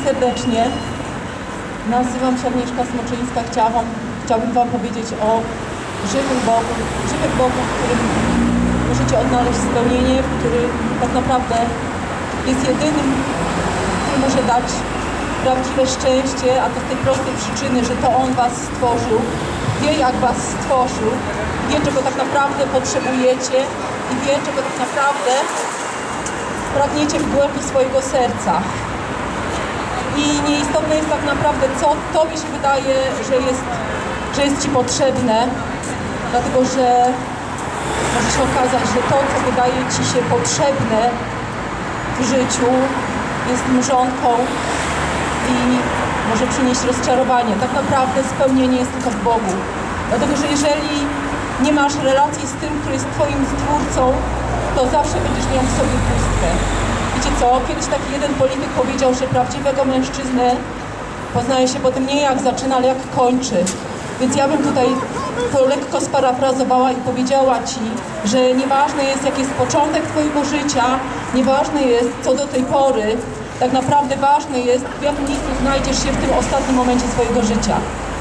serdecznie. Nazywam się Agnieszka Smoczyńska. Chciałabym Wam powiedzieć o żywym Bogu, w którym możecie odnaleźć spełnienie, w którym tak naprawdę jest jedynym, który może dać prawdziwe szczęście, a to z tej prostej przyczyny, że to On Was stworzył, wie jak Was stworzył, wie czego tak naprawdę potrzebujecie i wie czego tak naprawdę pragniecie w głębi swojego serca. I nieistotne jest tak naprawdę, co Tobie się wydaje, że jest Ci potrzebne, dlatego że może się okazać, że to, co wydaje Ci się potrzebne w życiu, jest mrzonką i może przynieść rozczarowanie. Tak naprawdę spełnienie jest tylko w Bogu. Dlatego, że jeżeli nie masz relacji z tym, który jest Twoim Stwórcą, to zawsze będziesz miał w sobie pustkę. Wiecie co? Kiedyś taki jeden polityk powiedział, że prawdziwego mężczyznę poznaje się potem nie jak zaczyna, ale jak kończy. Więc ja bym tutaj to lekko sparafrazowała i powiedziała Ci, że nieważne jest, jaki jest początek Twojego życia, nieważne jest, co do tej pory, tak naprawdę ważne jest, w jakim miejscu znajdziesz się w tym ostatnim momencie swojego życia.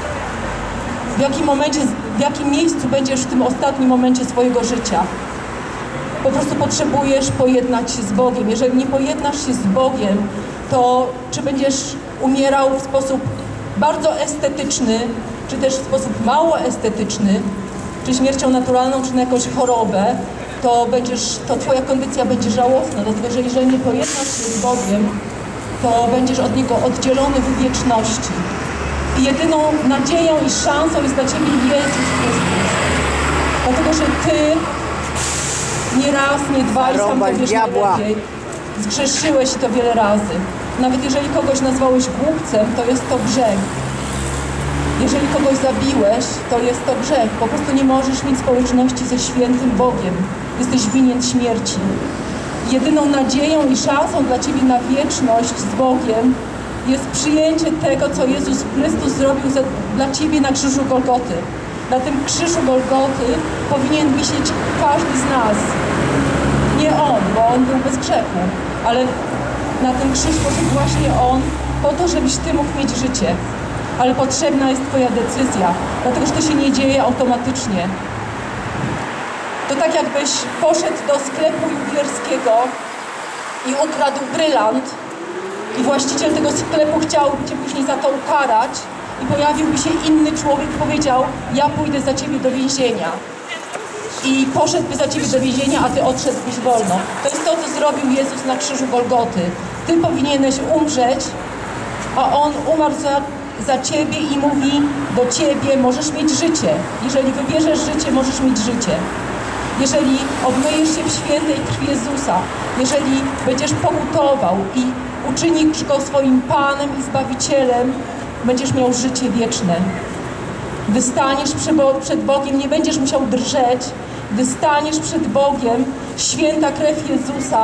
W jakim miejscu będziesz w tym ostatnim momencie swojego życia. Po prostu potrzebujesz pojednać się z Bogiem. Jeżeli nie pojednasz się z Bogiem, to czy będziesz umierał w sposób bardzo estetyczny, czy też w sposób mało estetyczny, czy śmiercią naturalną, czy na jakąś chorobę, to Twoja kondycja będzie żałosna, dlatego że jeżeli nie pojednasz się z Bogiem, to będziesz od Niego oddzielony w wieczności. I jedyną nadzieją i szansą jest dla Ciebie Jezus Chrystus. Dlatego, że Ty nie raz, nie dwa i sam to wiesz najlepiej. Zgrzeszyłeś to wiele razy. Nawet jeżeli kogoś nazwałeś głupcem, to jest to grzech. Jeżeli kogoś zabiłeś, to jest to grzech. Po prostu nie możesz mieć społeczności ze świętym Bogiem. Jesteś winien śmierci. Jedyną nadzieją i szansą dla Ciebie na wieczność z Bogiem jest przyjęcie tego, co Jezus Chrystus zrobił dla Ciebie na krzyżu Golgoty. Na tym krzyżu Golgoty powinien wisieć każdy z nas. Nie On, bo On był bez grzechu, ale na ten krzyż poszedł właśnie On po to, żebyś Ty mógł mieć życie. Ale potrzebna jest Twoja decyzja, dlatego że to się nie dzieje automatycznie. To tak jakbyś poszedł do sklepu jubilerskiego i ukradł brylant i właściciel tego sklepu chciałby Cię później za to ukarać i pojawiłby się inny człowiek i powiedział: ja pójdę za Ciebie do więzienia. I poszedłby za Ciebie do więzienia, a Ty odszedłbyś wolno. To jest to, co zrobił Jezus na krzyżu Golgoty. Ty powinieneś umrzeć, a On umarł za Ciebie i mówi do Ciebie: możesz mieć życie. Jeżeli wybierzesz życie, możesz mieć życie. Jeżeli obmyjesz się w świętej krwi Jezusa, jeżeli będziesz pokutował i uczynisz Go swoim Panem i Zbawicielem, będziesz miał życie wieczne. Gdy staniesz przed Bogiem, nie będziesz musiał drżeć. Gdy staniesz przed Bogiem, święta krew Jezusa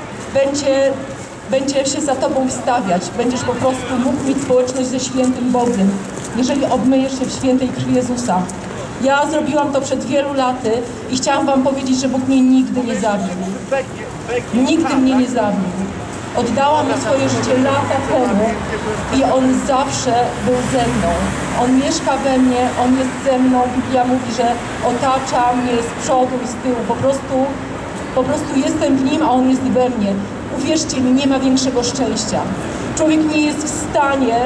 będzie się za Tobą wstawiać. Będziesz po prostu mógł mieć społeczność ze świętym Bogiem, jeżeli obmyjesz się w świętej krwi Jezusa. Ja zrobiłam to przed wielu laty i chciałam Wam powiedzieć, że Bóg mnie nigdy nie zawiódł. Nigdy mnie nie zawiódł. Oddałam mu swoje życie lata temu i On zawsze był ze mną. On mieszka we mnie, On jest ze mną. Biblia mówi, że otacza mnie z przodu i z tyłu. Po prostu jestem w Nim, a On jest we mnie. Uwierzcie mi, nie ma większego szczęścia. Człowiek nie jest w stanie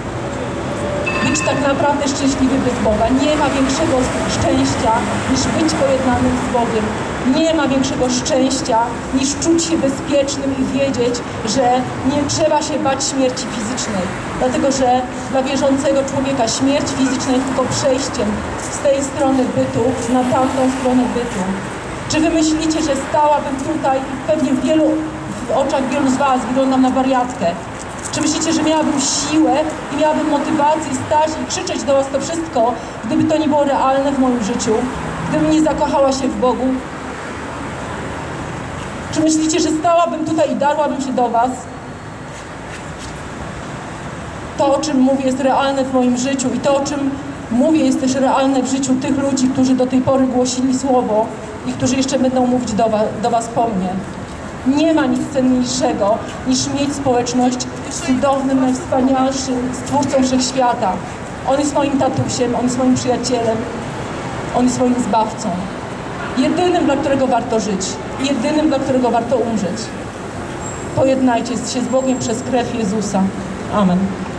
być tak naprawdę szczęśliwy bez Boga. Nie ma większego szczęścia niż być pojednanym z Bogiem. Nie ma większego szczęścia niż czuć się bezpiecznym i wiedzieć, że nie trzeba się bać śmierci fizycznej. Dlatego, że dla wierzącego człowieka śmierć fizyczna jest tylko przejściem z tej strony bytu na tamtą stronę bytu. Czy wy myślicie, że stałabym tutaj i pewnie w oczach wielu z Was wyglądam na wariatkę? Czy myślicie, że miałabym siłę i miałabym motywację stać i krzyczeć do Was to wszystko, gdyby to nie było realne w moim życiu? Gdybym nie zakochała się w Bogu? Czy myślicie, że stałabym tutaj i darłabym się do Was? To, o czym mówię, jest realne w moim życiu i to, o czym mówię, jest też realne w życiu tych ludzi, którzy do tej pory głosili Słowo i którzy jeszcze będą mówić do Was po mnie. Nie ma nic cenniejszego niż mieć społeczność z cudownym, najwspanialszym Stwórcą Wszechświata. On jest moim tatusiem, On jest moim przyjacielem, On jest moim Zbawcą. Jedynym, dla którego warto żyć, jedynym, dla którego warto umrzeć. Pojednajcie się z Bogiem przez krew Jezusa. Amen.